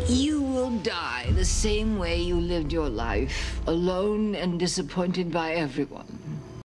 You will die the same way you lived your life, alone and disappointed by everyone.